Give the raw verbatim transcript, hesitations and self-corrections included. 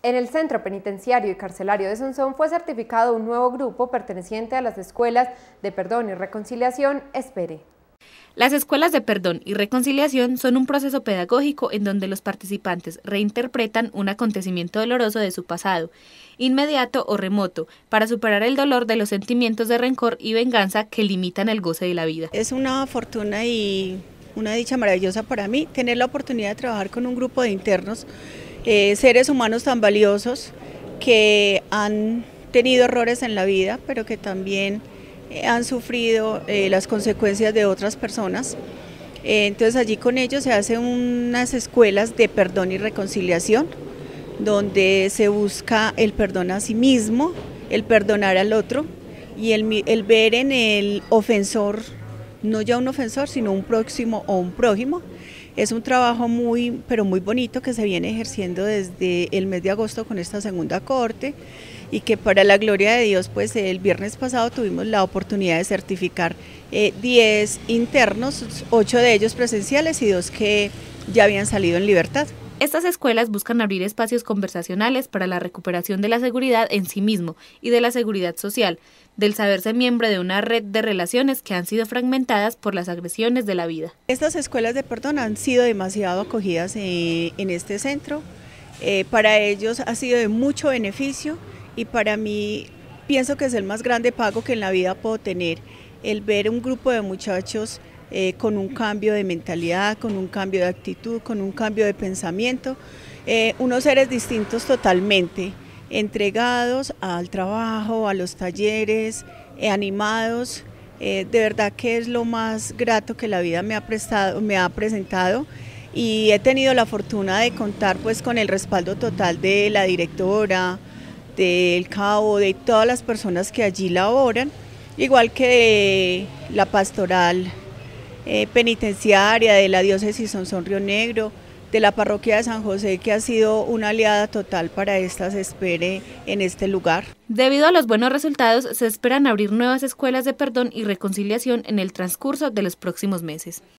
En el Centro Penitenciario y Carcelario de Sonsón fue certificado un nuevo grupo perteneciente a las Escuelas de Perdón y Reconciliación Espere. Las escuelas de perdón y reconciliación son un proceso pedagógico en donde los participantes reinterpretan un acontecimiento doloroso de su pasado, inmediato o remoto, para superar el dolor de los sentimientos de rencor y venganza que limitan el goce de la vida. Es una fortuna y una dicha maravillosa para mí tener la oportunidad de trabajar con un grupo de internos, eh, seres humanos tan valiosos que han tenido errores en la vida, pero que también han sufrido eh, las consecuencias de otras personas. Eh, entonces allí con ellos se hacen unas escuelas de perdón y reconciliación, donde se busca el perdón a sí mismo, el perdonar al otro y el, el ver en el ofensor, no ya un ofensor, sino un próximo o un prójimo. Es un trabajo muy, pero muy bonito que se viene ejerciendo desde el mes de agosto con esta segunda corte y que para la gloria de Dios, pues el viernes pasado tuvimos la oportunidad de certificar eh, diez internos, ocho de ellos presenciales y dos que ya habían salido en libertad. Estas escuelas buscan abrir espacios conversacionales para la recuperación de la seguridad en sí mismo y de la seguridad social, del saberse miembro de una red de relaciones que han sido fragmentadas por las agresiones de la vida. Estas escuelas de perdón han sido demasiado acogidas en, en este centro, eh, para ellos ha sido de mucho beneficio y para mí pienso que es el más grande pago que en la vida puedo tener, el ver un grupo de muchachos Eh, con un cambio de mentalidad, con un cambio de actitud, con un cambio de pensamiento, eh, unos seres distintos totalmente, entregados al trabajo, a los talleres, eh, animados, eh, de verdad que es lo más grato que la vida me ha, prestado, me ha presentado y he tenido la fortuna de contar pues con el respaldo total de la directora, del cabo, de todas las personas que allí laboran, igual que de la pastoral Eh, penitenciaria, de la diócesis Sonsón Río Negro, de la parroquia de San José, que ha sido una aliada total para estas Espere en este lugar. Debido a los buenos resultados, se esperan abrir nuevas escuelas de perdón y reconciliación en el transcurso de los próximos meses.